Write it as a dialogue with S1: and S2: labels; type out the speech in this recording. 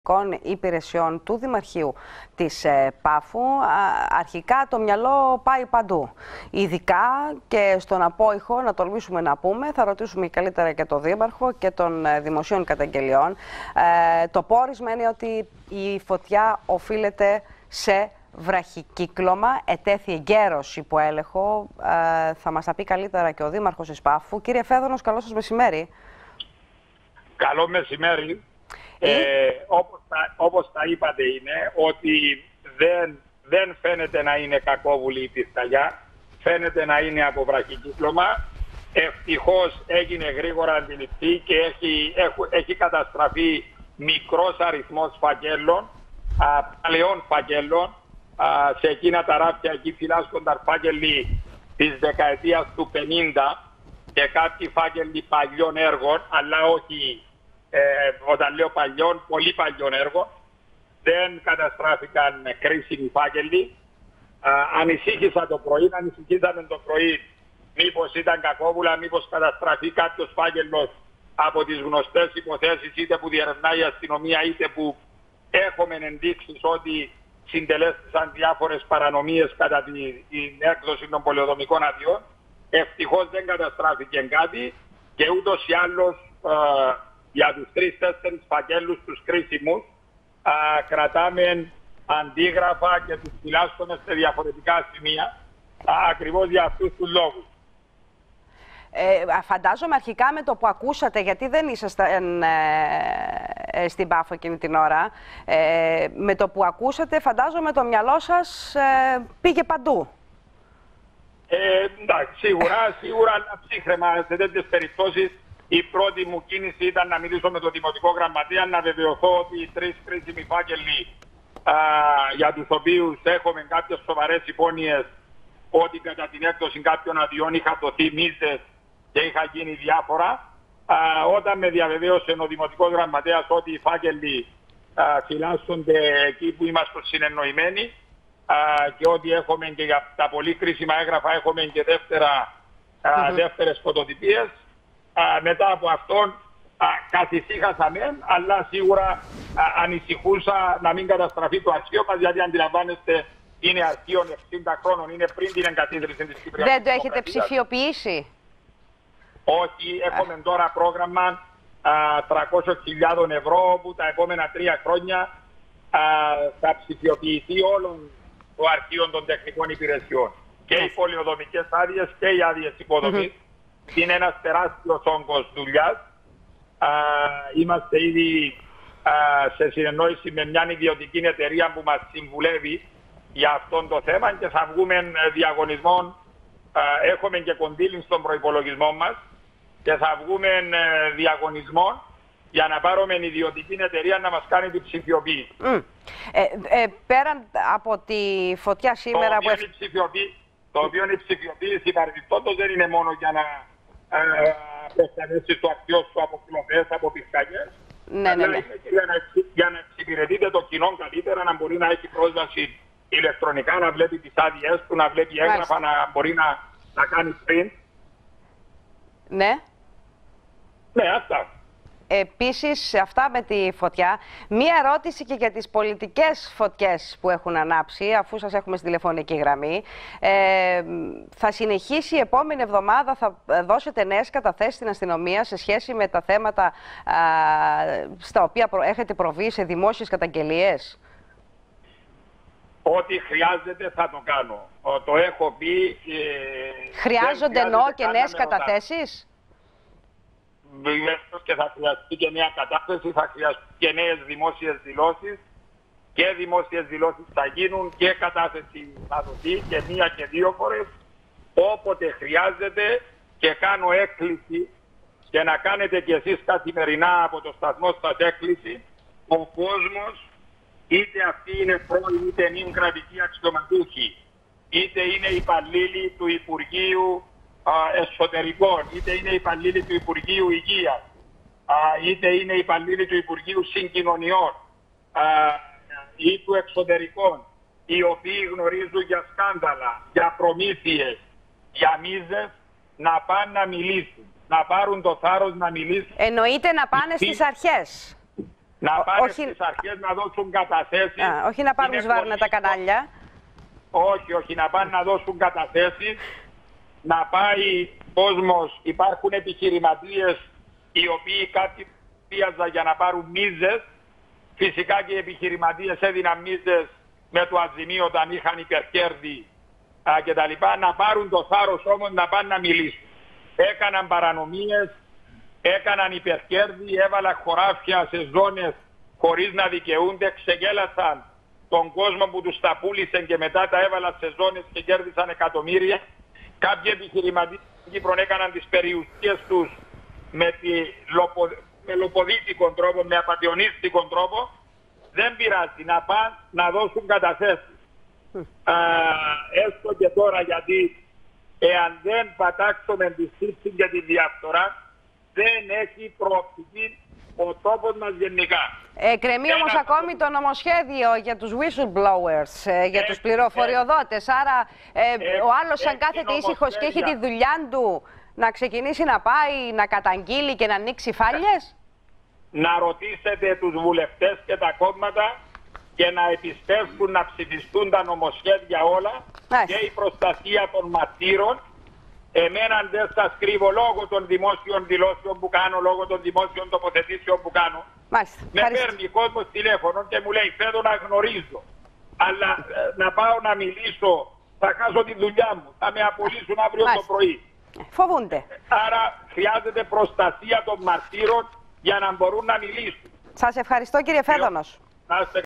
S1: Υπηρεσιών του Δημαρχείου της Πάφου. Αρχικά το μυαλό πάει παντού. Ειδικά και στον απόϊχο, να τολμήσουμε να πούμε, θα ρωτήσουμε καλύτερα και τον Δήμαρχο και των Δημοσίων Καταγγελιών. Το πόρισμα είναι ότι η φωτιά οφείλεται σε βραχικύκλωμα, ετέθη εγκαίρος υπό έλεγχο. Θα μας τα πει καλύτερα και ο Δήμαρχος της Πάφου. Κύριε Φέδωνος, καλό σας μεσημέρι.
S2: Καλό μεσημέρι. Όπως τα είπατε είναι ότι δεν φαίνεται να είναι κακόβουλη η πυρκαγιά, φαίνεται να είναι από βραχικύκλωμα. Ευτυχώς έγινε γρήγορα αντιληπτή και έχει καταστραφεί μικρός αριθμός φακέλων, παλαιών φακέλων. Σε εκείνα τα ράφια εκεί φυλάσσονταν φάκελοι της δεκαετίας του 50 και κάποιοι φάκελοι παλιών έργων, αλλά όχι, όταν λέω παλιών, πολύ παλιών έργων. Δεν καταστράφηκαν κρίσιμοι φάκελοι. Ανησύχησα το πρωί, ανησυχήσαμε το πρωί μήπως ήταν κακόβουλα, μήπως καταστραφεί κάποιος φάκελος από τις γνωστές υποθέσεις, είτε που διερευνάει η αστυνομία, είτε που έχουμε ενδείξεις ότι συντελέστησαν διάφορες παρανομίες κατά την έκδοση των πολεοδομικών αδειών. Ευτυχώς δεν καταστράφηκε κάτι και ούτως ή άλλως για τους 3-4 φακέλους τους κρίσιμους κρατάμε αντίγραφα και τους φυλάσσουμε σε διαφορετικά σημεία ακριβώς για αυτούς τους λόγους.
S1: Φαντάζομαι αρχικά με το που ακούσατε, γιατί δεν ήσασταν στην Πάφο εκείνη την ώρα, με το που ακούσατε φαντάζομαι το μυαλό σας πήγε παντού.
S2: Εντάξει, σίγουρα ένα ψύχρεμα σε τέτοιες περιπτώσεις. Η πρώτη μου κίνηση ήταν να μιλήσω με τον Δημοτικό Γραμματέα, να βεβαιωθώ ότι οι 3 κρίσιμοι φάκελοι για τους οποίους έχουμε κάποιες σοβαρές υπόνοιες ότι κατά την έκδοση κάποιων αδειών είχα δοθεί μίζες και είχα γίνει διάφορα. Όταν με διαβεβαίωσε ο Δημοτικός Γραμματέας ότι οι φάκελοι φυλάσσονται εκεί που είμαστε συνεννοημένοι και ότι έχουμε και για τα πολύ κρίσιμα έγγραφα έχουμε και δεύτερες φωτοτυπίες, μετά από αυτόν καθησύχασα μεν, αλλά σίγουρα ανησυχούσα να μην καταστραφεί το αρχείο μας, γιατί αντιλαμβάνεστε είναι αρχείο 60 χρόνων, είναι πριν την εγκαθίδρυση της Κυπριακής.
S1: Δεν το έχετε ψηφιοποιήσει?
S2: Όχι, έχουμε τώρα πρόγραμμα 300.000 ευρώ που τα επόμενα 3 χρόνια θα ψηφιοποιηθεί όλο το αρχείο των τεχνικών υπηρεσιών. Και οι πολεοδομικές άδειες και οι άδειες υποδομής. Είναι ένας τεράστιος όγκος δουλειάς. Είμαστε ήδη σε συνεννόηση με μια ιδιωτική εταιρεία που μας συμβουλεύει για αυτό το θέμα και θα βγούμε διαγωνισμών. Έχουμε και κονδύλι στον προϋπολογισμό μας και θα βγούμε διαγωνισμών για να πάρουμε ιδιωτική εταιρεία να μας κάνει την ψηφιοποίηση.
S1: Πέραν από τη φωτιά σήμερα
S2: το οποίο η ψηφιοποίηση παρελθόντος δεν είναι μόνο για να προστατεύσει το αρχείο σου από κλοπές, από πυρκαγιές. Αλλά είναι και για να εξυπηρετείτε το κοινό καλύτερα, να μπορεί να έχει πρόσβαση ηλεκτρονικά, να βλέπει τις άδειές του, να βλέπει έγγραφα, να μπορεί να κάνει print.
S1: Ναι.
S2: Ναι, αυτά.
S1: Επίσης, σε αυτά με τη φωτιά, μία ερώτηση και για τις πολιτικές φωτιές που έχουν ανάψει, αφού σας έχουμε στη τηλεφωνική γραμμή. Θα συνεχίσει η επόμενη εβδομάδα, θα δώσετε νέες καταθέσεις στην αστυνομία σε σχέση με τα θέματα στα οποία έχετε προβεί σε δημόσιες καταγγελίες?
S2: Ό,τι χρειάζεται θα το κάνω. Το έχω πει.
S1: Χρειάζονται εννοώ και νέες καταθέσεις?
S2: Και θα χρειαστεί και νέα κατάθεση, θα χρειαστεί και νέες δημόσιες δηλώσεις και δημόσιες δηλώσεις θα γίνουν και κατάθεση θα δοθεί και 1 και 2 φορές όποτε χρειάζεται, και κάνω έκκληση και να κάνετε κι εσείς καθημερινά από το σταθμό σας έκκληση. Ο κόσμος, είτε αυτοί είναι πρώην είτε νυν κρατικοί αξιωματούχοι, είτε είναι υπαλλήλοι του Υπουργείου Εσωτερικών, είτε είναι υπαλλήλοι του Υπουργείου Υγείας, είτε είναι υπαλλήλοι του Υπουργείου Συγκοινωνιών ή του Εξωτερικών, οι οποίοι γνωρίζουν για σκάνδαλα, για προμήθειες, για μίζες, να πάνε να μιλήσουν, να πάρουν το θάρρος να μιλήσουν.
S1: Εννοείται να πάνε στις αρχές.
S2: Να πάνε στις αρχές να δώσουν καταθέσεις.
S1: Όχι να πάρουν σβάρνα τα κανάλια.
S2: Όχι, να πάνε να δώσουν καταθέσεις. Να πάει κόσμος, υπάρχουν επιχειρηματίες οι οποίοι κάτι πίαζαν για να πάρουν μίζες. Φυσικά και οι επιχειρηματίες έδιναν μίζες με το αζημίο όταν είχαν υπερκέρδη κτλ. Να πάρουν το θάρρος όμως να πάνε να μιλήσουν. Έκαναν παρανομίες, έκαναν υπερκέρδη, έβαλαν χωράφια σε ζώνες χωρίς να δικαιούνται, ξεγέλασαν τον κόσμο που τους τα πούλησε και μετά τα έβαλαν σε ζώνες και κέρδισαν εκατομμύρια. Κάποιοι επιχειρηματίες στην Κύπρο έκαναν τις περιουσίες τους με λοποδίτικο τρόπο, με απατεωνίστικο τρόπο. Δεν πειράζει, να πάνε να δώσουν καταθέσεις. Έστω και τώρα, γιατί εάν δεν πατάξουμε τη σύψη και τη διαφθορά, δεν έχει προοπτική ο τόπος μας γενικά.
S1: Κρεμεί όμως ακόμη το νομοσχέδιο για τους whistleblowers, για τους πληροφοριοδότες. Άρα ο άλλος αν κάθεται ήσυχος και έχει τη δουλειά του να ξεκινήσει να πάει, να καταγγείλει και να ανοίξει φάλιες.
S2: Να ρωτήσετε τους βουλευτές και τα κόμματα και να επιστρέφουν να ψηφιστούν τα νομοσχέδια όλα και η προστασία των μαρτύρων. Εμένα δεν σας κρύβω λόγω των δημόσιων δηλώσεων που κάνω, λόγω των δημόσιων τοποθετήσεων που κάνω. Με παίρνει κόσμος τηλέφωνο και μου λέει θέλω να γνωρίζω. Αλλά να πάω να μιλήσω, θα χάσω τη δουλειά μου, θα με απολύσουν αύριο το πρωί.
S1: Φοβούνται.
S2: Άρα χρειάζεται προστασία των μαρτύρων για να μπορούν να μιλήσουν.
S1: Σας ευχαριστώ κύριε Φέδωνος.